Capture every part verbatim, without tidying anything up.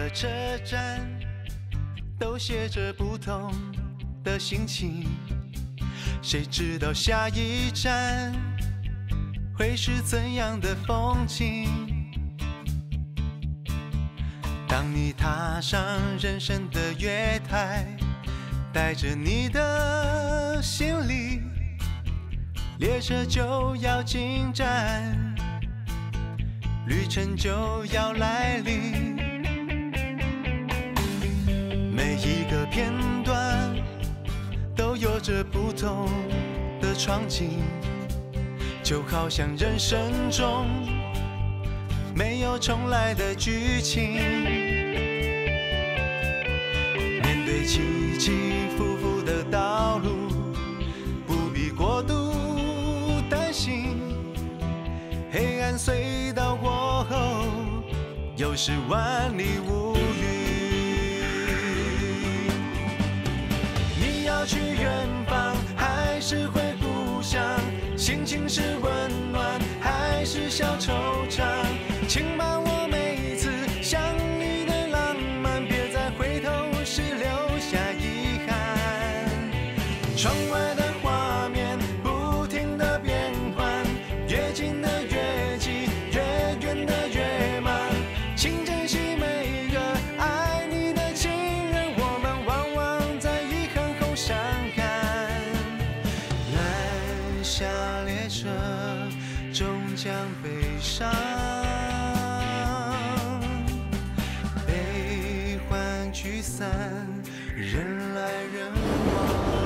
个车站，都写着不同的心情。谁知道下一站会是怎样的风景？当你踏上人生的月台，带着你的行李，列车就要进站，旅程就要来临。每一个片段都有着不同的场景，就好像人生中没有重来的剧情。面对起起伏伏的道路，不必过度担心。黑暗隧道过后，又是万里无云。你要去远方，还是回故乡？心情是温暖，还是小惆怅？请把我每次相遇的浪漫，别再回头时留下遗憾。窗外的画面不停地变换，越近的越急，越远的越慢。请珍惜每个爱你的情人，我们往往在遗憾后相看。南下列车终将悲伤，悲欢聚散，人来人往。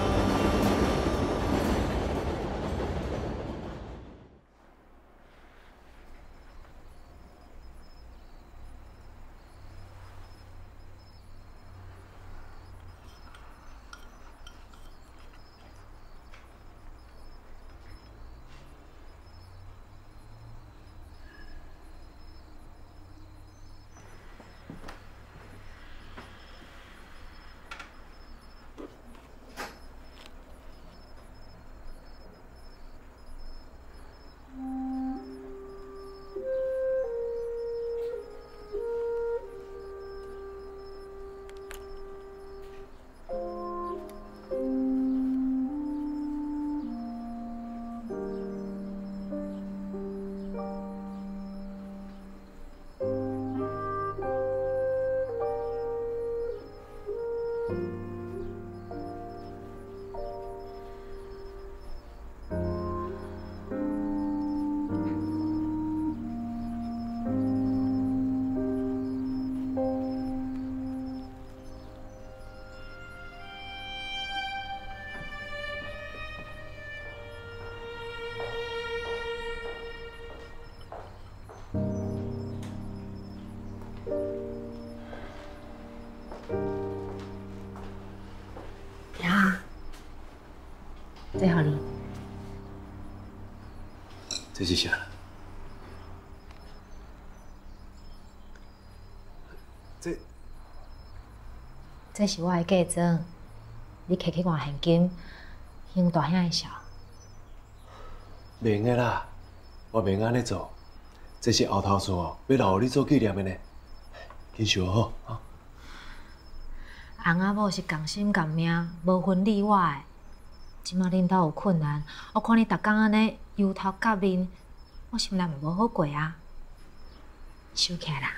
这好你， 这是啥？这这是我的嫁妆，你摕去换现金，向大兄的笑。 免个啦，我免安尼做，这是后头孙哦，要留予你做纪念的呢。紧收好啊！ 翁仔某是共心共命，无分你我的。即马恁兜有困难，我看你逐工安尼忧头甲面，我心内嘛无好过啊。收起来啦。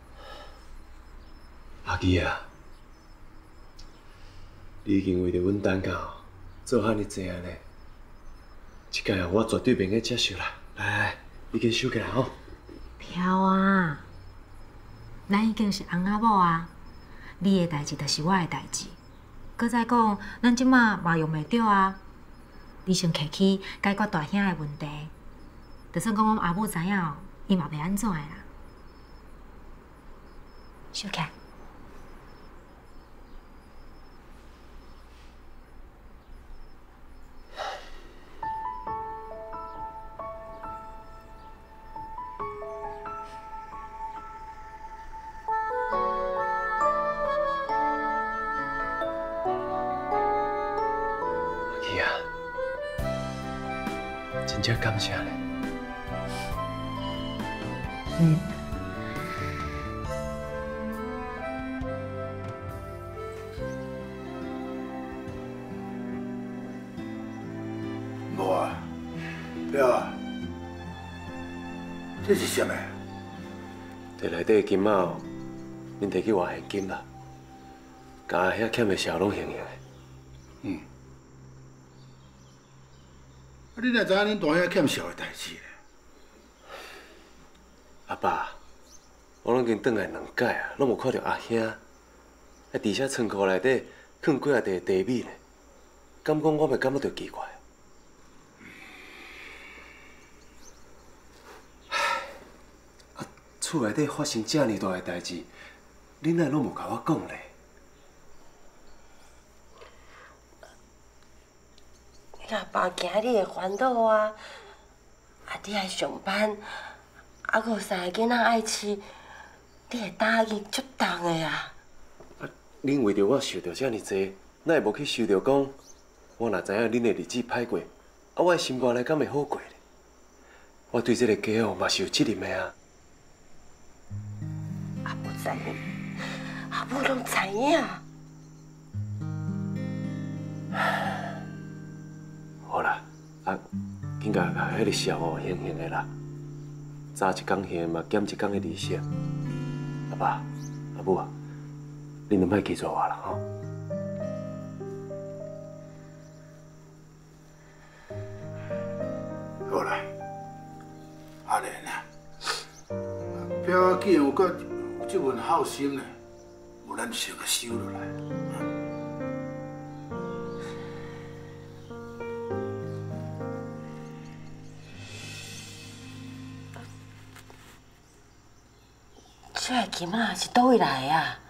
阿基啊，你已经为着阮等到做遐尼济啊呢，这届我绝对袂去接受啦。来来，你紧收起来吼。 飘啊，咱已经是翁仔某啊，你的代志就是我的代志。搁再讲，咱即马嘛用袂着啊。你先客气解决大兄的问题，就算讲阮阿母知影哦，伊嘛袂安怎的啦。收起来。 真正感谢你。 嗯。 表啊，这是什么？ 摕内底的金仔哦，恁摕去换现金啦，甲遐欠的小拢还还的。 嗯。啊，你哪知影恁大兄欠小的代志呢？ 阿爸，我拢已经转来两届啊，拢无看到阿兄，啊，而且仓库内底放几啊袋茶米呢，敢讲我袂感觉到奇怪？啊，厝内底发生遮尔大的代志，恁哪拢无甲我讲咧？ 阿爸惊你会烦恼啊！啊，你爱上班，啊，阁有三个囡仔爱饲，你会答应足重的啊！ 啊，恁为着我受着遮尔济，哪会无去想着讲，我若知影恁的日子歹过，啊，我的心肝内敢会好过咧？我对这个家哦嘛是有责任的啊！ 阿母知影，阿母拢知影。 好啦，啊，紧甲甲迄个小哦行行的啦，早一工行嘛，减一工的利息。阿爸、阿母啊，恁就莫记住我啦吼。 好啦，阿莲啊，表啊，既然有个有这份好心呢，无咱小个收落来。 这个金仔是倒位来的啊？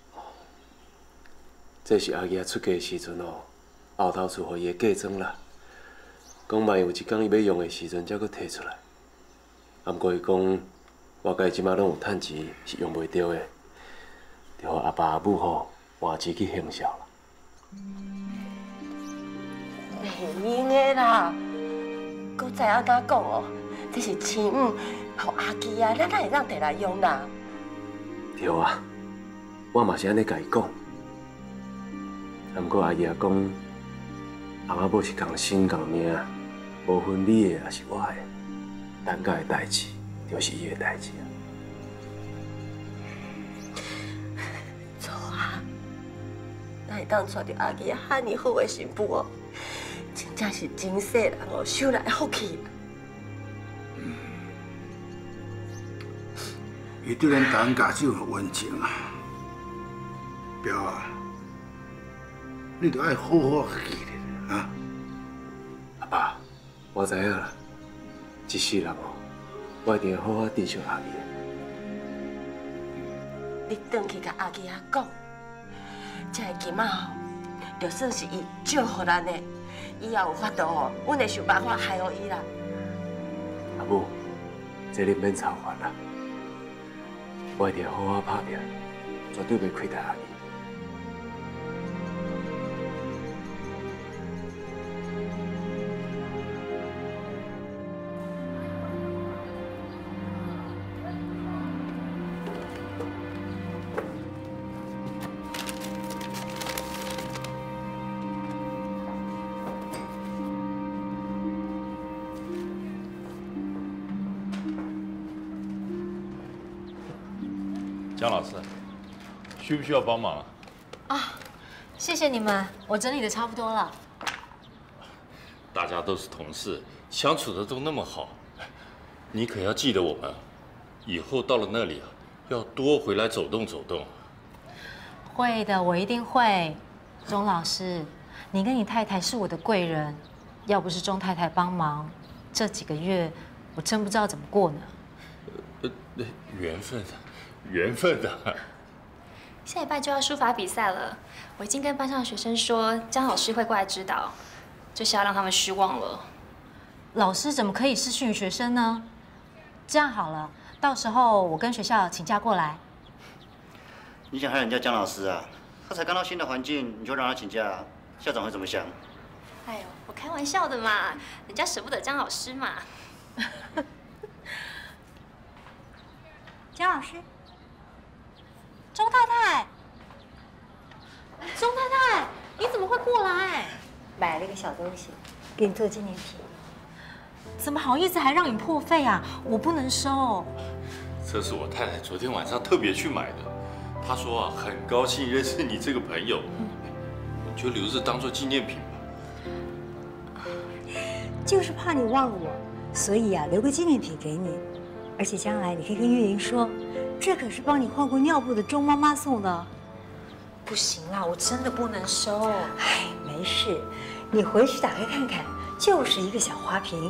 这是阿爷出嫁的时阵哦，后头厝互伊的嫁妆啦。讲万一有一天伊要用的时阵，才搁摕出来。啊，毋过伊讲，我家即马拢有趁钱，是用袂着的，就互阿爸阿母吼换钱去行孝啦。 袂用的啦，搁再安怎讲哦？这是钱五，互阿基啊，咱哪会当摕来用啦？ 对啊，我嘛是安尼甲伊讲。啊，毋过阿爷讲，翁仔某是共生共命，无分你的也是我的，等下的代志就是伊的代志啊。 错啊，咱会当娶着阿基遐尼好的媳妇哦，真正是真世人哦，收来福气。 伊对咱大家就有温情啊，表啊，你着爱好好记咧啊！ 阿爸，我知影啦，一世人哦，我一定要好好珍惜阿姨。 你转去甲阿基阿讲，这个金仔吼，就算是伊借互咱的，以后有法度哦，阮会想办法害互伊啦。 阿母，这你免操烦啦。我一定要好好打拼，绝对袂亏待阿姨。 江老师，需不需要帮忙？ 啊，谢谢你们，我整理的差不多了。 大家都是同事，相处的都那么好，你可要记得我们，以后到了那里啊，要多回来走动走动。 会的，我一定会。钟老师，你跟你太太是我的贵人，要不是钟太太帮忙，这几个月我真不知道怎么过呢。 呃，缘分。缘分的。 下礼拜就要书法比赛了，我已经跟班上的学生说，江老师会过来指导，就是要让他们失望了。 老师怎么可以失去学生呢？这样好了，到时候我跟学校请假过来。 你想害人家江老师啊？他才刚到新的环境，你就让他请假，校长会怎么想？ 哎呦，我开玩笑的嘛，人家舍不得江老师嘛。 江老师。钟太太，钟太太，你怎么会过来？ 买了一个小东西，给你做纪念品。 怎么好意思还让你破费啊？我不能收。 这是我太太昨天晚上特别去买的。她说啊，很高兴认识你这个朋友，你就留着当做纪念品吧。 就是怕你忘了我，所以啊，留个纪念品给你。而且将来你可以跟玉玲说，这可是帮你换过尿布的钟妈妈送的。 不行啦，我真的不能收。 哎，没事，你回去打开看看，就是一个小花瓶。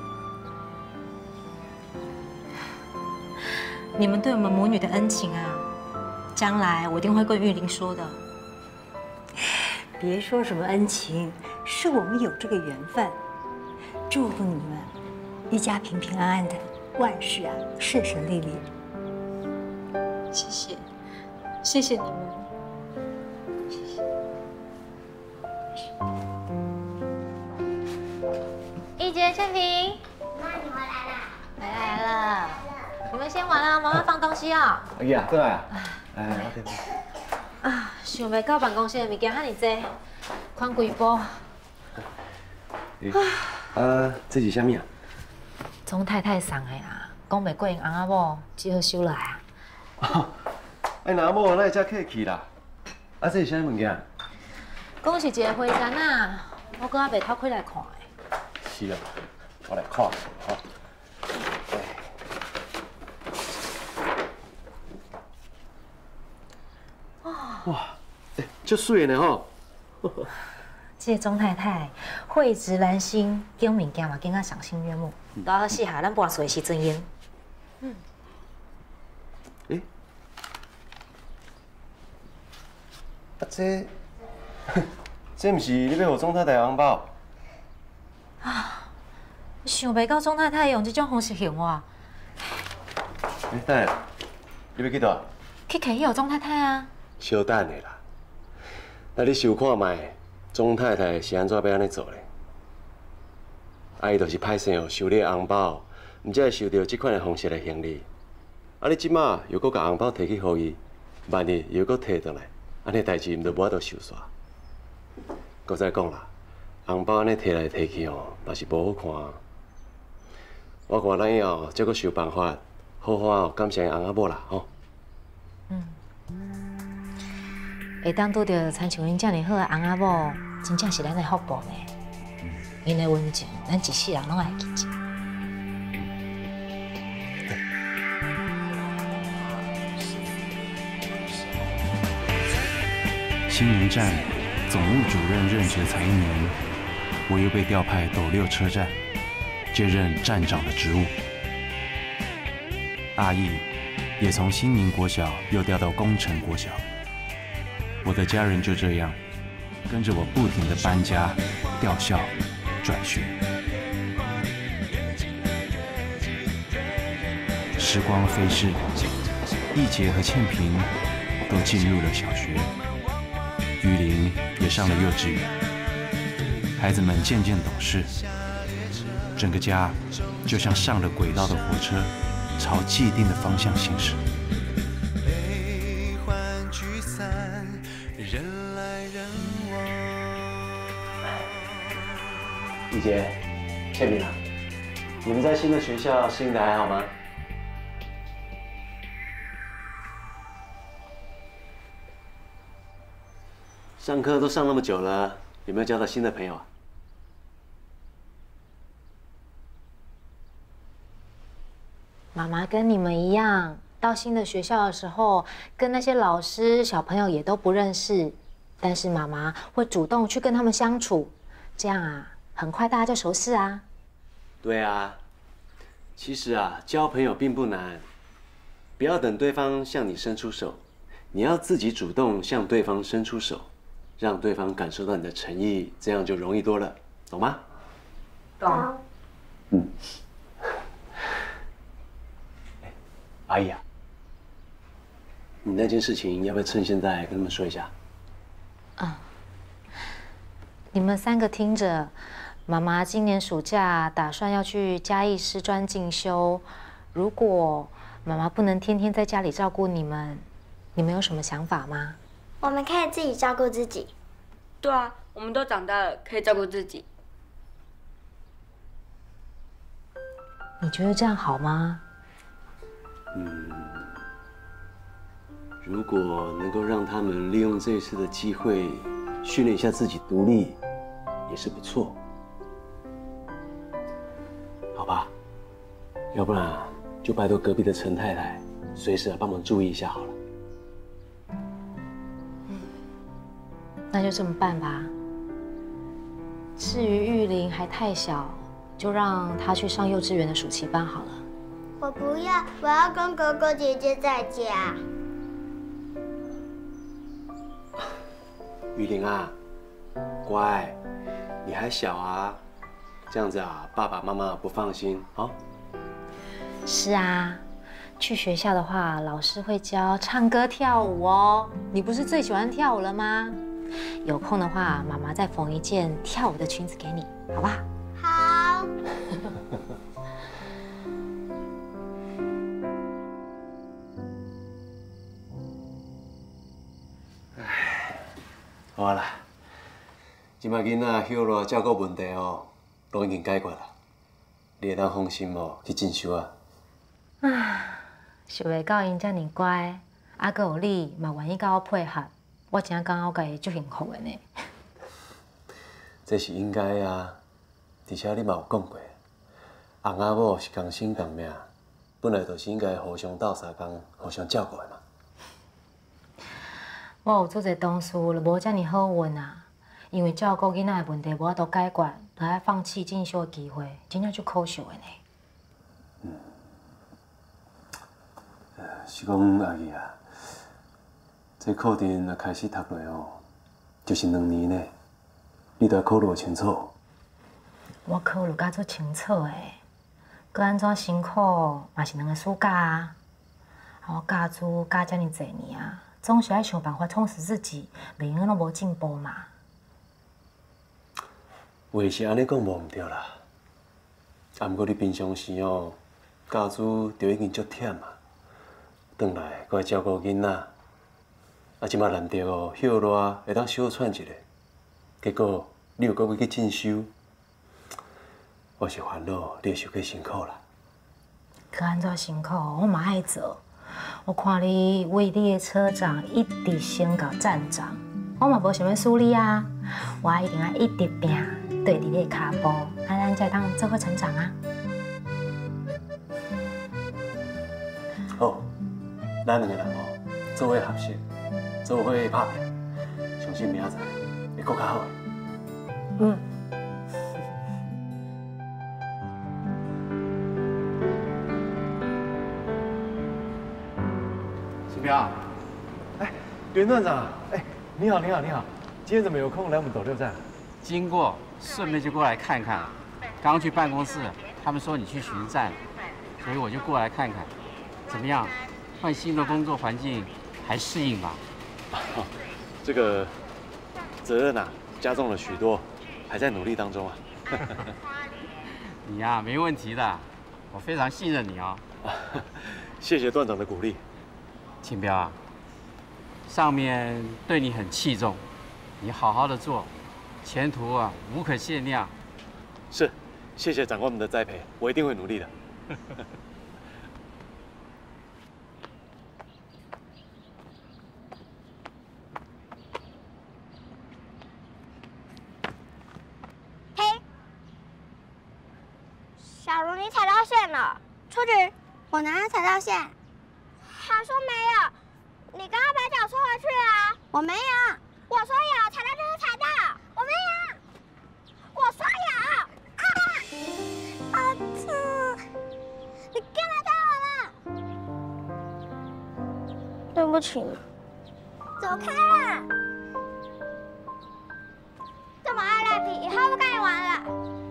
你们对我们母女的恩情啊，将来我一定会跟玉玲说的。 别说什么恩情，是我们有这个缘分。祝福你们一家平平安安的，万事啊顺顺利利。 谢谢，谢谢你们。一杰、倩萍， 妈，你回来啦！ 来来来了，你们先玩啊，妈妈放东西啊。 阿姨啊，过来啊！哎，我等你。 啊，想袂到办公室的物件遐尼多，款几部。 啊，这是啥物啊？ 钟太太送的啦，讲袂过因翁仔某，只好收来啊。 哎，那某那会遮客气啦？啊，这是啥物件？ 讲是一个花簪啊，我搁还袂透开来看的。 是啊，我来看哈。哇，哎，足水呢吼！ 这个钟太太蕙质兰心，拣物件嘛拣啊赏心悦目，都好适合咱跋水的时阵用。嗯。 哎，啊这，这不是你要给钟太太的红包？ 啊，想袂到钟太太用这种方式还我。 哎，等下，你要去倒？ 去客迄号钟太太啊。 小等的啦，那你想看卖，钟太太是安怎要安尼做咧？啊，伊就是歹势哦，收你的红包，毋才会受到这款的方式来行你。啊，你即马又搁甲红包摕去互伊，万一又搁摕倒来，安尼代志毋就无法度收煞。搁再讲啦，红包安尼摕来摕去哦，嘛是无好看。我看咱以后再搁想办法，好好哦感谢翁仔某啦，吼。 嗯。会当拄到参像恁遮尔好的翁仔某，真正是咱的福报呢。因的温情，咱一世人拢会记住。 新营站总务主任任职才一年，我又被调派斗六车站，接任站长的职务。阿义也从新宁国小又调到工程国小。我的家人就这样跟着我不停地搬家、调校、转学。时光飞逝，义杰和倩萍都进入了小学，玉玲也上了幼稚园。孩子们渐渐懂事，整个家就像上了轨道的火车，朝既定的方向行驶。 义杰、倩萍啊，你们在新的学校适应的还好吗？上课都上那么久了，有没有交到新的朋友啊？ 妈妈跟你们一样，到新的学校的时候，跟那些老师、小朋友也都不认识，但是妈妈会主动去跟他们相处，这样啊。很快大家就熟识啊。 对啊，其实啊，交朋友并不难，不要等对方向你伸出手，你要自己主动向对方伸出手，让对方感受到你的诚意，这样就容易多了，懂吗？ 懂。 嗯。哎，阿姨啊，你那件事情要不要趁现在跟他们说一下？ 嗯。你们三个听着。妈妈今年暑假打算要去嘉义师专进修，如果妈妈不能天天在家里照顾你们，你们有什么想法吗？ 我们可以自己照顾自己。 对啊，我们都长大了，可以照顾自己。 你觉得这样好吗？ 嗯，如果能够让他们利用这一次的机会训练一下自己独立，也是不错。好吧，要不然就拜托隔壁的陈太太，随时帮忙注意一下好了。 那就这么办吧。至于玉玲还太小，就让她去上幼稚园的暑期班好了。 我不要，我要跟哥哥姐姐在家。 玉玲啊，乖，你还小啊，这样子啊，爸爸妈妈不放心啊。 是啊，去学校的话，老师会教唱歌跳舞哦。你不是最喜欢跳舞了吗？有空的话，妈妈再缝一件跳舞的裙子给你，好不好？ 好。 好啦，即摆囡仔休落照顾问题哦，都已经解决了，你会当放心哦去进修啊。 唉，想袂到因遮尔乖，啊，阁有你嘛愿意甲我配合，我真感觉我家己足幸福的呢。 这是应该啊，而且你嘛有讲过，翁仔某是同生同命，本来就是应该互相斗相共，互相照顾的嘛。 我有做侪同事就无遮尔好运啊，因为照顾囡仔的问题无法度解决，就爱放弃进修的机会，真正足可惜的呢。 嗯，是讲阿姨啊，这课程若开始读落哦，就是两年呢，你都要考虑清楚。 我考虑甲足清楚的，搁安怎辛苦嘛是两个暑假啊，我教书教遮尔侪年啊。总是要想办法充实自己，袂用拢无进步嘛。 话是安尼讲无毋对啦，啊，毋过你平常时哦，教书就已经足忝啊，转来搁来照顾囡仔，啊，即马难得哦，休热会当小喘一下，结果你又搁要去进修，我是烦恼你会受过辛苦啦。 搁安怎辛苦，我嘛爱做。我看你为你的车长一直升到站长，我嘛无想要输你啊！我一定要一直拼，对你的脚步，安咱才当做伙成长啊！ 好，咱两个人哦，做伙合适，做伙拍拼，相信明仔载会更较好。 嗯。 彪，哎，袁段长，哎，你好，你好，你好，今天怎么有空来我们斗六站？ 经过，顺便就过来看看。刚去办公室，他们说你去巡站，所以我就过来看看。怎么样？换新的工作环境还适应吗？ 这个责任啊，加重了许多，还在努力当中啊。 你呀、啊，没问题的，我非常信任你哦。 谢谢段长的鼓励。 庆彪啊，上面对你很器重，你好好的做，前途啊无可限量。 是，谢谢长官们的栽培，我一定会努力的。 嘿，小茹，你踩到线了，出局！我哪有踩到线？还说没有，你刚刚把脚拖回去了。我没有，我说有，踩到就是踩到，我没有，我说有。啊！啊！你干嘛打我了？对不起。走开啦！这么爱赖皮，以后不跟你玩了。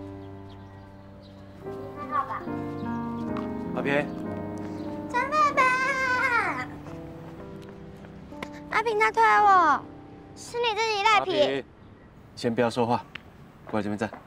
还好吧？ 阿平。 张爸爸。阿平他推我，是你自己赖皮。 先不要说话，过来这边站。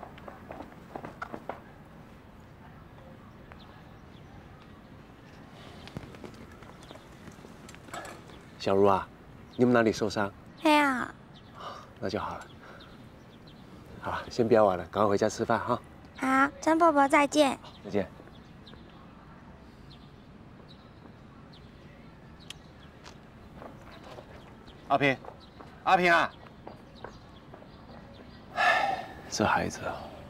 小茹啊，你们哪里受伤？ 没有。 那就好了。好了，先不要玩了，赶快回家吃饭哈。 好，张伯伯再见。 再见。 阿平，阿平啊！唉，这孩子啊。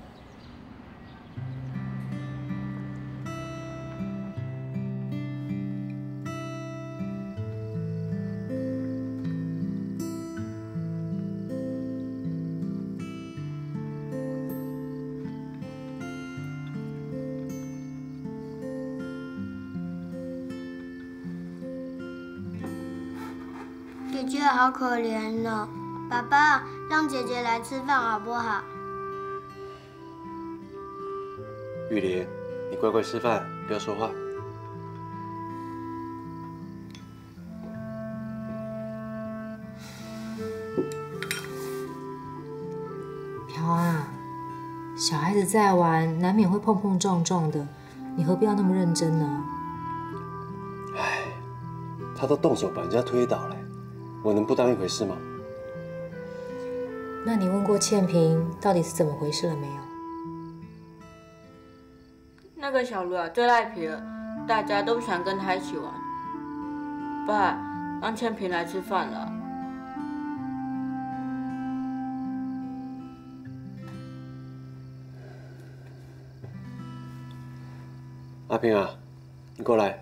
姐姐好可怜哦，爸爸，让姐姐来吃饭好不好？ 玉玲，你乖乖吃饭，不要说话。 飘啊，小孩子在玩，难免会碰碰撞撞的，你何必要那么认真呢？ 唉，他都动手把人家推倒了。 我能不当一回事吗？ 那你问过倩萍到底是怎么回事了没有？ 那个小卢啊，最赖皮了，大家都不想跟他一起玩。爸，让倩萍来吃饭了。 阿平啊，你过来。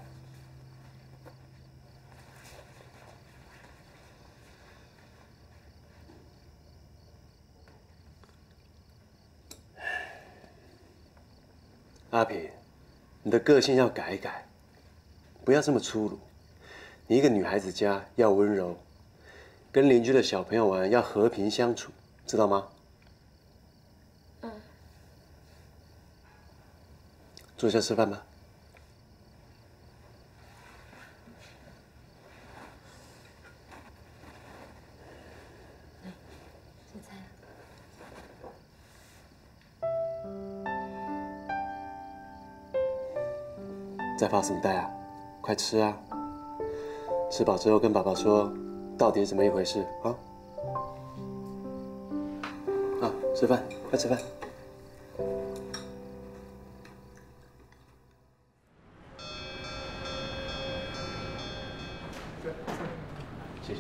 阿平，你的个性要改一改，不要这么粗鲁。你一个女孩子家要温柔，跟邻居的小朋友玩要和平相处，知道吗？嗯。坐下吃饭吧。 来，这菜。 在发什么呆啊？快吃啊！吃饱之后跟爸爸说，到底是怎么一回事啊？啊，吃饭，快吃饭。谢谢。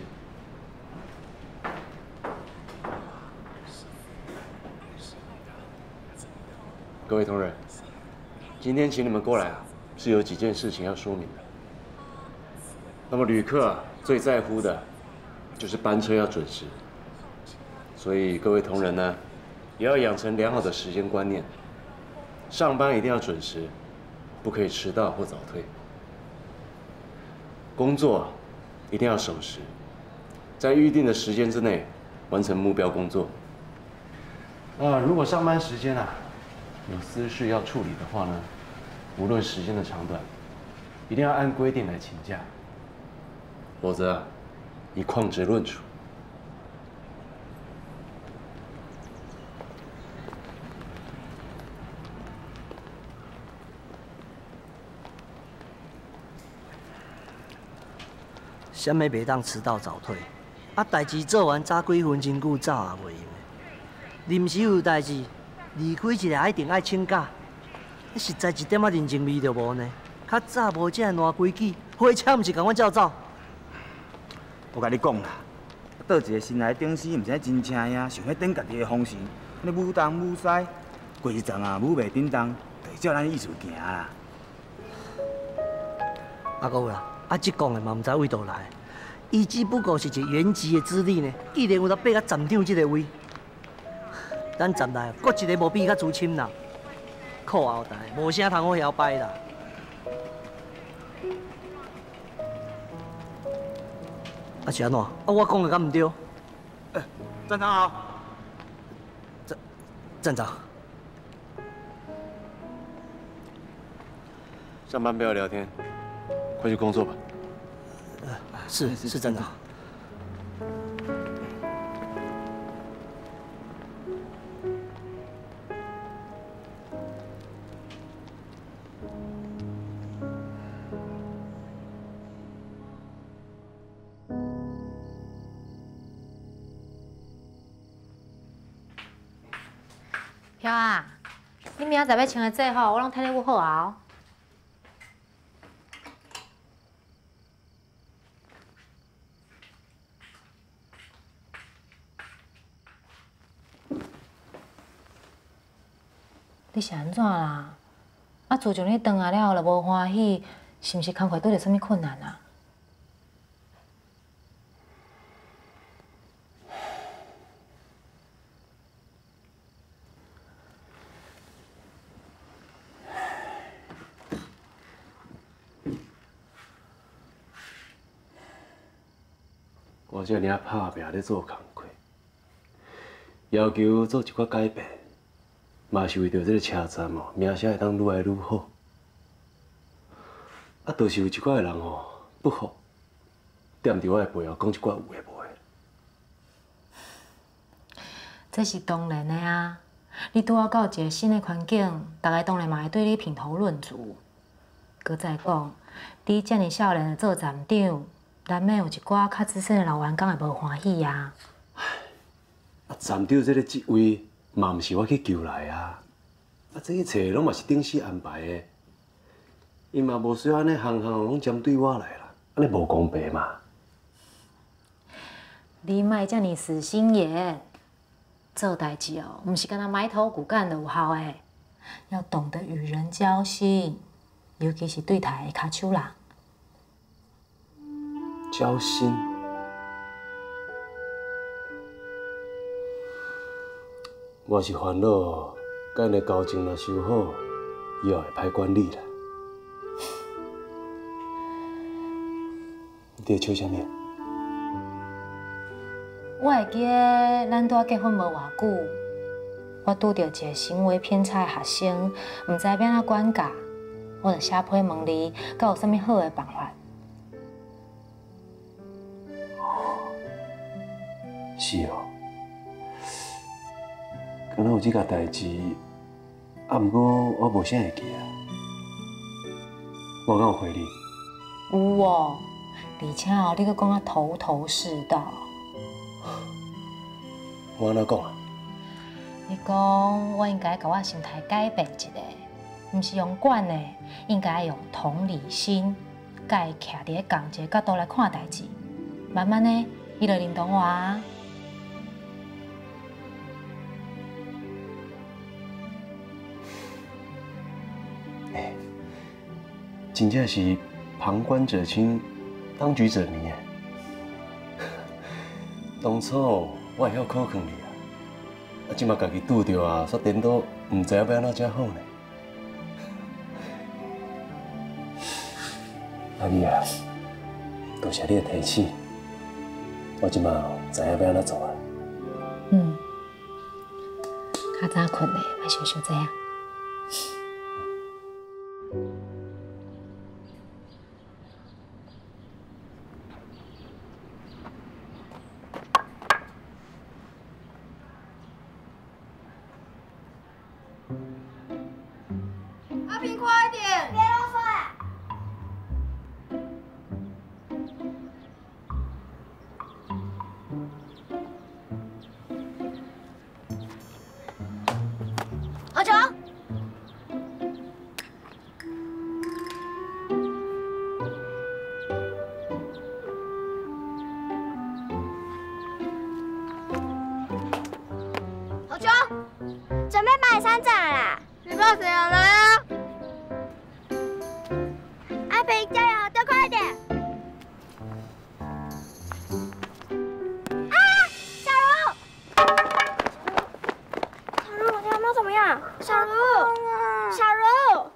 各位同仁，今天请你们过来啊。 是有几件事情要说明的。那么旅客啊，最在乎的就是班车要准时，所以各位同仁呢，也要养成良好的时间观念，上班一定要准时，不可以迟到或早退。工作一定要守时，在预定的时间之内完成目标工作。啊，如果上班时间啊有私事要处理的话呢？ 无论时间的长短，一定要按规定来请假，否则啊，以旷职论处。 啥物袂当迟到早退？啊，代志做完早几分钟久走也袂用。临时有代志，离开一下一定爱请假。 实在一点仔人情味都无呢，较早无这烂规矩，火车毋是共阮照走。 我甲你讲啦，倒一个新来顶司，毋知真正呀，想要顶家己的风神，你母东母西，过一阵啊，母袂叮当，就照咱意思行啦。 阿哥啦，啊，即讲的嘛毋知为倒来，伊只不过是一原籍的子弟呢，既然有得爬到站长这个位，咱站内搁一个无比较资深啦。 靠后台，无啥通好摇摆啦。啊是安怎？啊我讲的敢唔对？ 哎，站长好。 站站长。 上班不要聊天，快去工作吧。 呃，是是站长。 飘啊，你明仔载要穿的这吼，我拢替你捂好啊哦。 你是安怎啦？啊，自从你转来了后，就无欢喜，是毋是工课拄着什么困难啊？ 我遮尔啊拍拼咧做工课，要求做一寡改变，嘛是为着这个车站哦，名声会当愈来愈好。啊，就是有一寡人哦不服，踮伫我的背后讲一寡有诶无诶。 这是当然的啊！你拄好到一个新的环境，大家当然嘛会对你评头论足。搁再讲，你遮尔少年的做站长。难免有一寡较资深的老员工会无欢喜啊！ 啊，站长这个职位嘛，毋是我去求来啊！啊，这一切拢嘛是顶时安排的，伊嘛无需要安尼行行拢针对我来啦，安尼无公平嘛！ 你莫遮尔死心眼，做代志哦，毋是干那埋头苦干就有效的，要懂得与人交心，尤其是对台的骹手人。 交心，我是烦恼，甲因的交情若修好，以后会歹管理啦。你在笑啥物？ 我会记得咱拄结婚无偌久，我拄到一个行为偏差的学生，毋知要安怎管教，我就写批问你，敢有啥物好的办法？ 是哦，敢若有即件代志，啊，毋过我无啥会记啊。我敢有回你？ 有哦，而且哦，你阁讲啊头头是道。 我安怎讲啊？ 你讲我应该甲我心态改变一下，毋是用管的，应该用同理心，甲伊徛伫个同一个角度来看代志，慢慢的，伊就认同我啊。 真正是旁观者清，当局者迷诶。当初我会晓考劝你啊，啊，即马家己拄着啊，煞颠倒，唔知影要安怎才好呢。啊你啊，多谢你的提醒，我即马知影要安怎做啊。 嗯，较早困嘞，莫想伤济啊。 阿平，快一点，别漏水。阿强，阿强，准备摆三盏啦。你怕谁啊？来啊！阿平，加油，再快一点！啊，小茹，小茹，你有没有怎么样？小茹，小茹，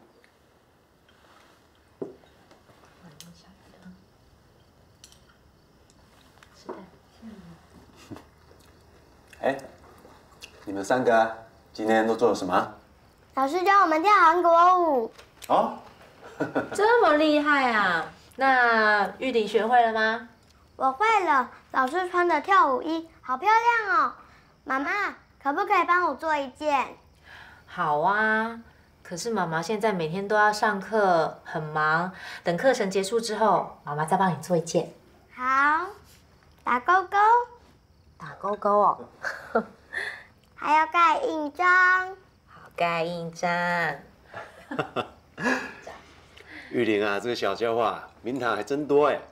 哎，你们三个今天都做了什么？ 老师教我们跳韩国舞。 哦， 这么厉害啊！那玉玲学会了吗？ 我会了，老师穿的跳舞衣好漂亮哦。妈妈，可不可以帮我做一件？ 好啊，可是妈妈现在每天都要上课，很忙。等课程结束之后，妈妈再帮你做一件。 好，打勾勾。 打勾勾哦。 还要盖印章。 盖印章。 玉玲啊，这个小家伙名堂还真多哎。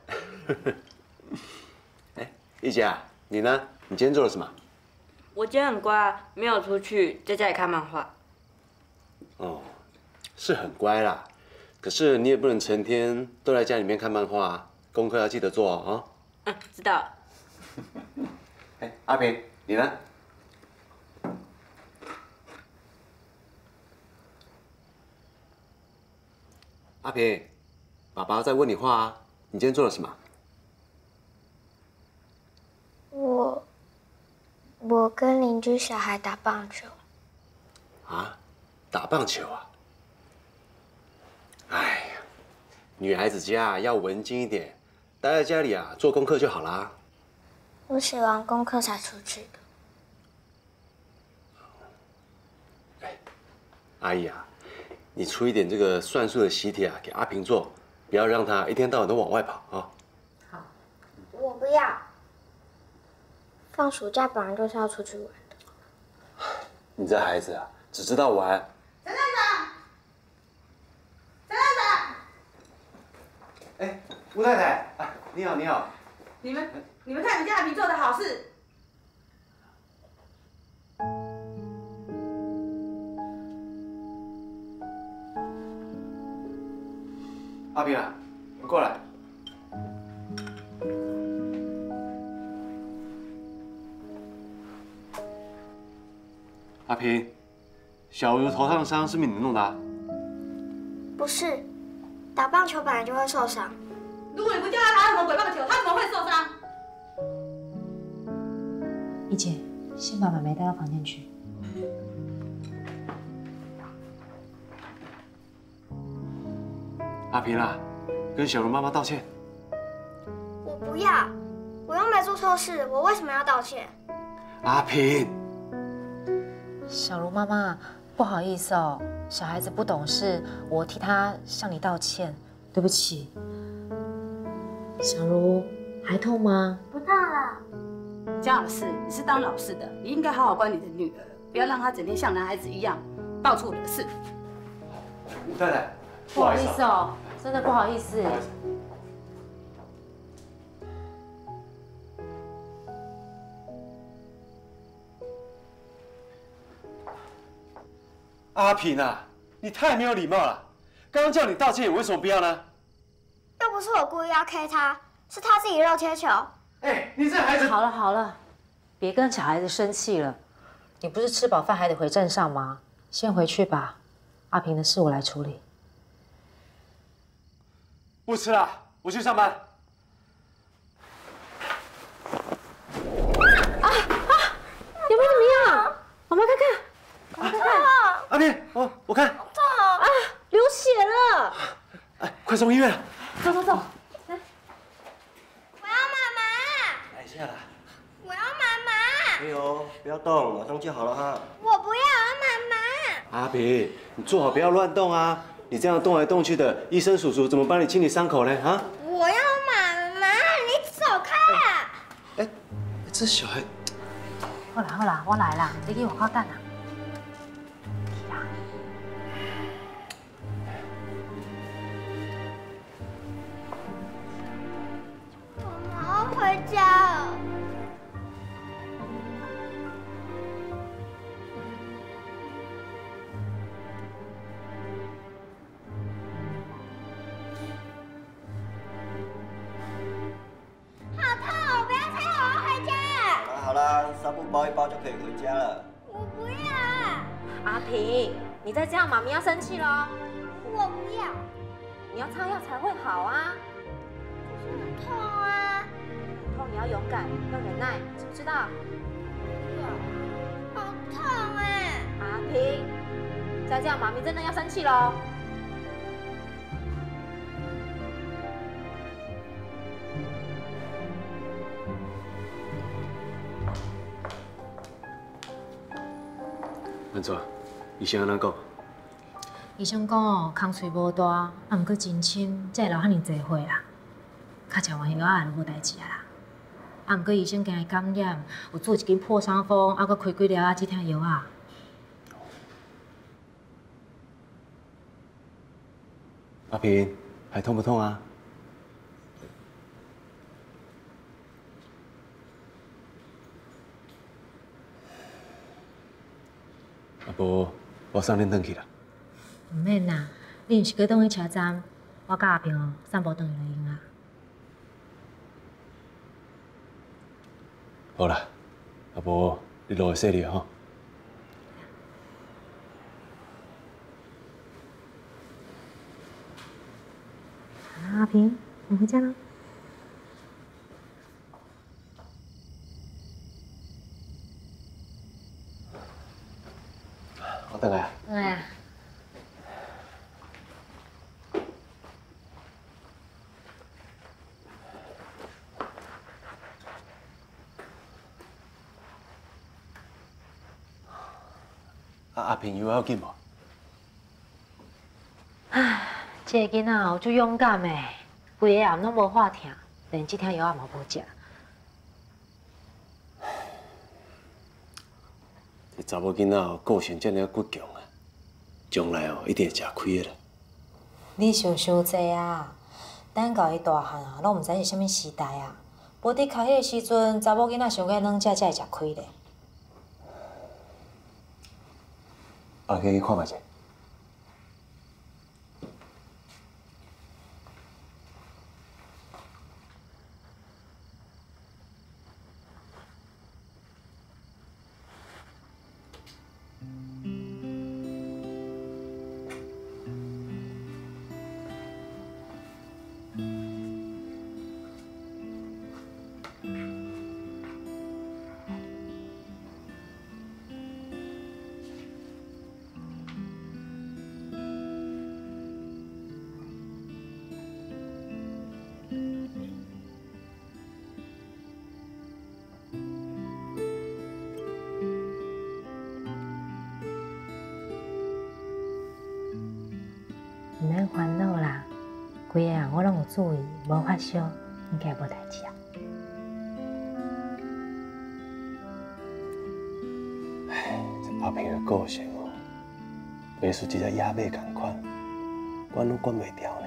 哎，一佳，你呢？你今天做了什么？ 我今天很乖，没有出去，在家里看漫画。 哦，是很乖啦，可是你也不能成天都在家里面看漫画啊，功课要记得做哦。啊。 嗯，知道。 哎，阿平，你呢？阿平，爸爸在问你话啊，你今天做了什么？ 我我跟邻居小孩打棒球。 啊，打棒球啊？哎呀，女孩子家要文静一点，待在家里啊做功课就好啦。 我写完功课才出去的。 阿姨啊，你出一点这个算术的习题啊给阿平做，不要让他一天到晚都往外跑啊。 好，我不要。放暑假本来就是要出去玩的。 你这孩子啊，只知道玩。 陈站长，陈站长， 哎，吴太太，啊，你好，你好。 你们你们看人家阿平做的好事。 阿平啊，你过来。阿平，小茹头上伤是不是你弄的啊？ 不是，打棒球本来就会受伤。 如果你不叫他打什么鬼棒球，他怎么会受伤？ 一姐，先把妹妹带到房间去。 阿平啊，跟小茹妈妈道歉。 我不要，我又没做错事，我为什么要道歉？ 阿平， 小茹妈妈，不好意思哦，小孩子不懂事，我替他向你道歉，对不起。小茹，还痛吗？ 不痛了。 江老师，你是当老师的，你应该好好管你的女儿，不要让她整天像男孩子一样到处惹事。 吴太太， 不好意思哦，真的不好意思。 阿平啊，你太没有礼貌了！刚刚叫你道歉，你为什么不要呢？ 又不是我故意要 K 他，是他自己肉贴球。 哎，你这孩子…… 好了好了，别跟小孩子生气了。你不是吃饱饭还得回镇上吗？先回去吧，阿平的事我来处理。 不吃了，我去上班。 啊啊！有没有怎么样？妈妈看看。看看， 阿平，我我看， 痛啊，流血了！ 哎，快送医院！ 走走走，来。 我要妈妈。 来一下啦。 我要妈妈。 没有，不要动，马上就好了哈。 我不要，我要妈妈。 阿平，你坐好，不要乱动啊！你这样动来动去的，医生叔叔怎么帮你清理伤口呢？啊？ 我要妈妈，你走开啊！ 哎，这小孩…… 好啦好啦，我来啦，你给我靠蛋啊！ 回家。好痛！我不要拆，我要回家。 好啦好啦，纱布包一包就可以回家了。 我不要。 阿平，你再这样，妈咪要生气喽。 我不要。 你要擦药才会好啊。 很痛啊。 痛你要勇敢，要忍耐，知不知道？ 好痛哎！ 阿平，再这样，妈咪真的要生气喽。 安怎？医生安怎讲？ 医生讲哦，空喙无大，啊，毋过真轻，才会流遐尼济血啦。较食完药啊，就无代志啊啦。啊，毋过医生惊伊感染，有做一支破伤风，啊，搁开几粒啊止疼药啊。 阿平，还痛不痛啊？啊无，我送恁回去啦。 唔免啦，你毋是搁倒去车站，我甲阿平哦散步转去就用啊。 好啦，啊无你落去洗哩吼。 阿平，我回家了。 我等下。 等下。 啊，阿平有要紧无？ 唉，这个囡仔哦，足勇敢的，规个暗拢无话听，连这天药也嘛无食。 这查某囡仔哦，个性遮尔倔强啊，将来哦一定会吃亏的啦。 你想伤济啊！等到伊大汉啊，拢毋知是啥物时代啊。无伫读迄个时阵，查某囡仔上过软食才会吃亏咧。 啊，可以看卖者。 毋免烦恼啦，规个人我拢有注意，无发烧，应该无代志啊。 唉，这阿平的个性哦，袂输一只野马共款，管拢管袂掉呢。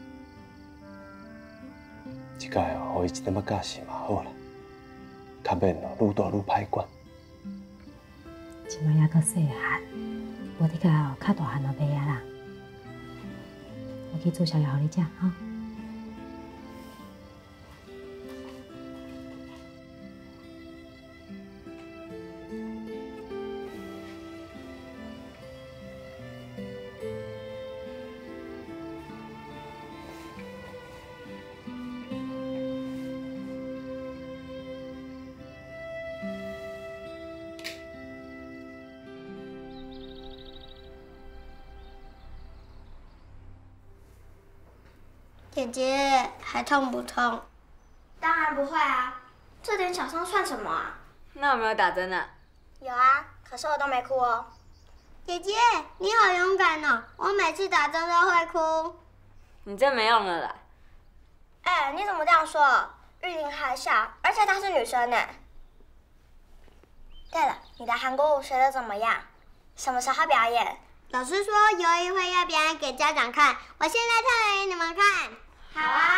即摆哦，互伊一点仔教训嘛好啦，较免哦愈大愈歹管。 即摆还阁细汉，无伫个哦较大汉就袂啊啦。我去煮宵夜互你食哈。 姐姐，还痛不痛？当然不会啊，这点小伤算什么啊？ 那有没有打针啊？ 有啊，可是我都没哭哦。姐姐，你好勇敢哦！我每次打针都会哭。 你真没用了啦！ 哎，你怎么这样说？玉玲还小，而且她是女生呢。对了，你的韩国舞学得怎么样？什么时候表演？老师说有一会要表演给家长看，我现在跳给你们看。好啊。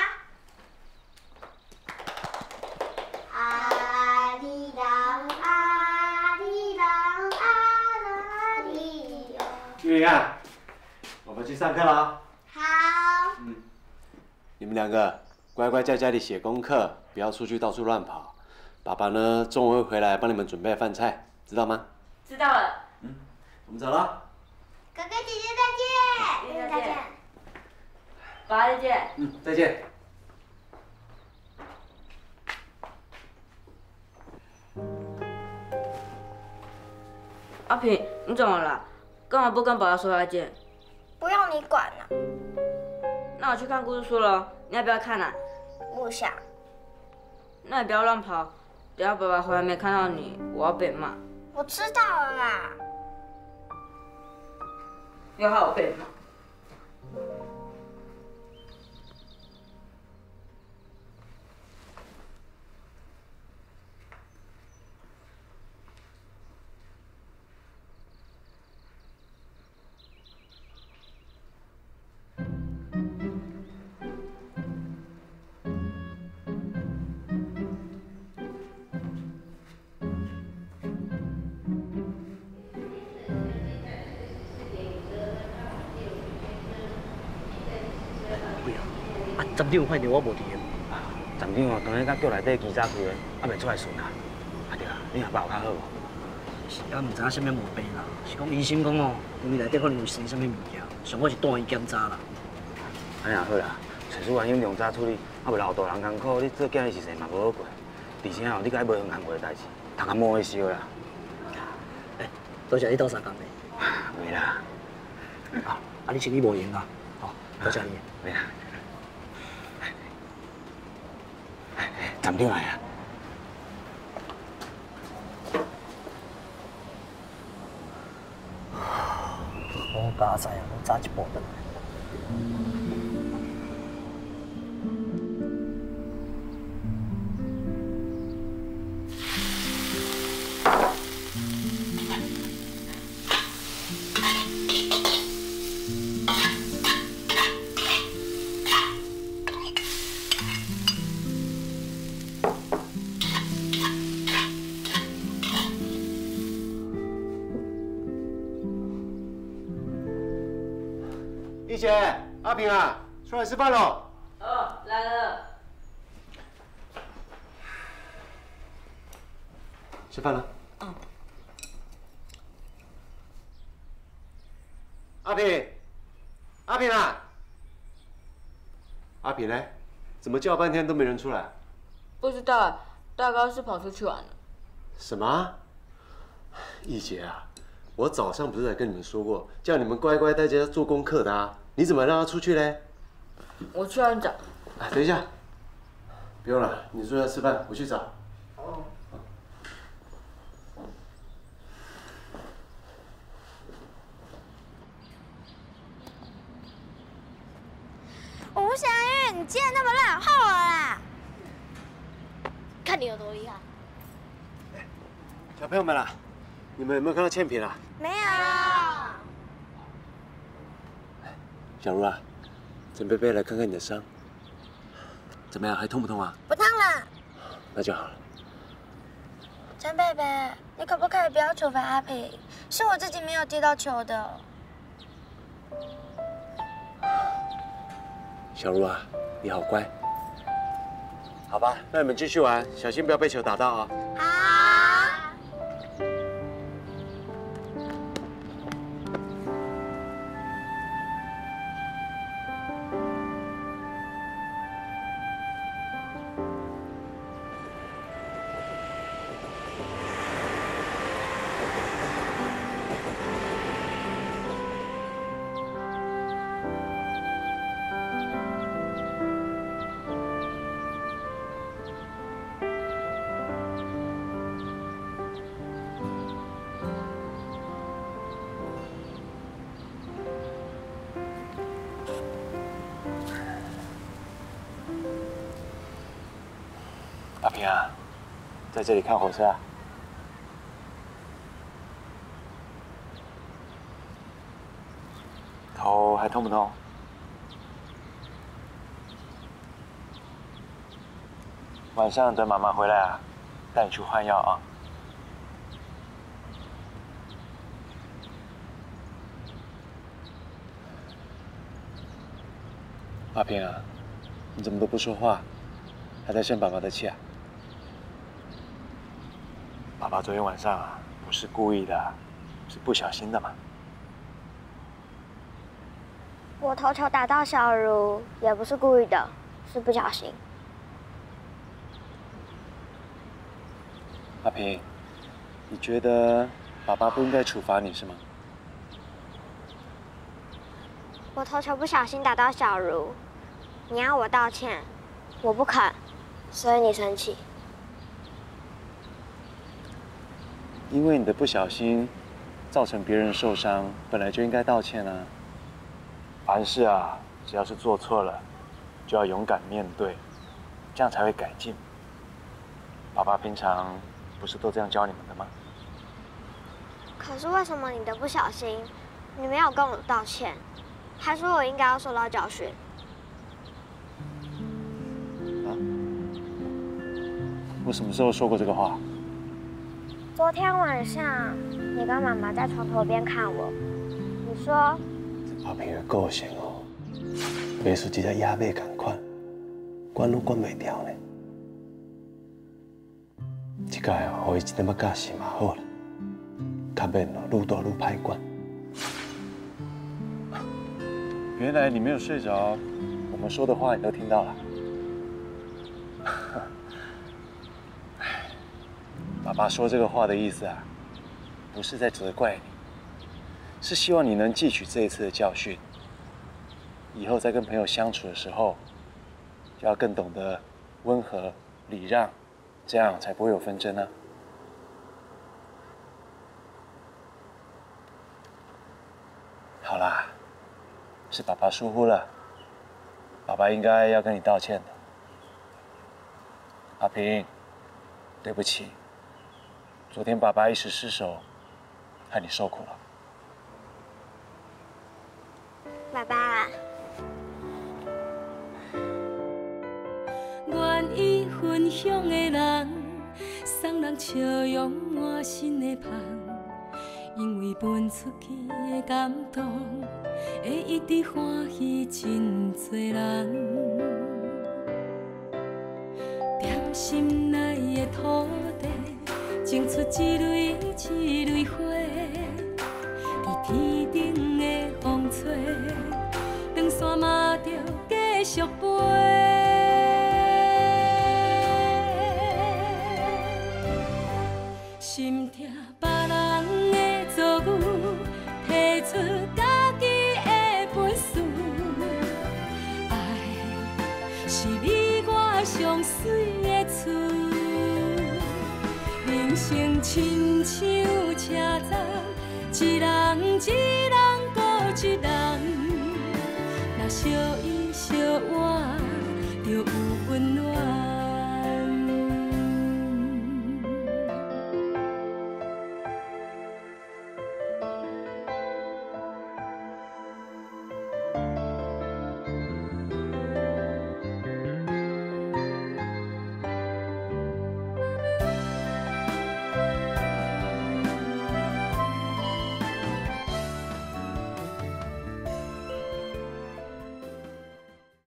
啊哩啷啊哩啷啊啦哩哟。 玉玲啊，我们去上课了。 好。 嗯，你们两个乖乖在家里写功课，不要出去到处乱跑。爸爸呢，中午会回来帮你们准备饭菜，知道吗？ 知道了。 嗯，我们走了。 哥哥姐姐再见。 再见。爸爸再见。 嗯，再见。 阿平，你怎么了？干嘛不跟爸爸说再见？ 不用你管了。 那我去看故事书了，你要不要看啊？ 不想。 那你不要乱跑，等下爸爸回来没看到你，我要被骂。 我知道了啦。 又害我被骂。 几啊？啊，站长看到我无伫个。 站长哦，当日甲叫内底机早开的，还袂出来顺啊。啊对啊，你下巴有较好无？ 是啊，毋知影啥物毛病啦。是讲医生讲哦，因为内底可能有生啥物物件，上好是带伊检查啦。 安尼也好啦，找出原因量早处理，啊袂留大人艰苦。你做囝的时势嘛无好过，而且哦，你甲伊无远行过的代志，头壳摸会烧啦。 哎，多谢你斗相共的。 袂啦。 啊，啊你身体无闲啊？哦，多谢你。 袂啦。站长来啊！ 我家在啊，我早一步转来。 玉姐，阿平啊，出来吃饭喽！ 哦，来了。 吃饭了。 嗯。 阿平，阿平啊！阿平呢？怎么叫半天都没人出来？ 不知道，大概是跑出去玩了。 什么？玉姐啊，我早上不是才跟你们说过，叫你们乖乖在家做功课的啊？你怎么让他出去嘞？ 我去让你找。 哎，等一下，不用了，你坐下吃饭，我去找。 哦。 吴祥玉，你今天那么烂，害我啦！看你有多厉害。 小朋友们啦，你们有没有看到倩萍啊？ 没有。 小茹啊，陈贝贝来看看你的伤，怎么样？还痛不痛啊？ 不痛了。 那就好了。 陈贝贝，你可不可以不要处罚阿平？是我自己没有接到球的。 小茹啊，你好乖。好吧，那你们继续玩，小心不要被球打到啊。 好。 阿平啊，在这里看火车啊？头还痛不痛？晚上等妈妈回来啊，带你去换药啊。阿平啊，你怎么都不说话，还在生爸爸的气啊？爸爸昨天晚上啊，不是故意的，是不小心的嘛。 我头球打到小茹，也不是故意的，是不小心。 阿平，你觉得爸爸不应该处罚你是吗？ 我头球不小心打到小茹，你要我道歉，我不肯，所以你生气。 因为你的不小心，造成别人受伤，本来就应该道歉啊。凡事啊，只要是做错了，就要勇敢面对，这样才会改进。爸爸平常不是都这样教你们的吗？ 可是为什么你的不小心，你没有跟我道歉，还说我应该要受到教训？ 啊？我什么时候说过这个话？ 昨天晚上，你跟妈妈在床头边看我，你说。 阿平的个性哦， 袂输一只野马共款，管拢管袂掉呢。即摆哦，互伊一点仔教训嘛好啦，较免哦愈大愈歹管。原来你没有睡着，我们说的话你都听到了。爸爸说这个话的意思啊，不是在责怪你，是希望你能汲取这一次的教训，以后在跟朋友相处的时候，就要更懂得温和礼让，这样才不会有纷争啊。好啦，是爸爸疏忽了，爸爸应该要跟你道歉的。阿平，对不起，昨天爸爸一时失手，害你受苦了。 爸爸。 愿意分享的人，送人笑容满心的香，因为分出去的感动，会一直欢喜真多人。踮心内的土地，种出一蕊一蕊花，在天顶的风吹，长线嘛着继续飞。心疼别人的遭遇，提出家己的本事。爱是你我上水的厝，人生亲像车站，一人一人顾一人。若相依相偎，就有温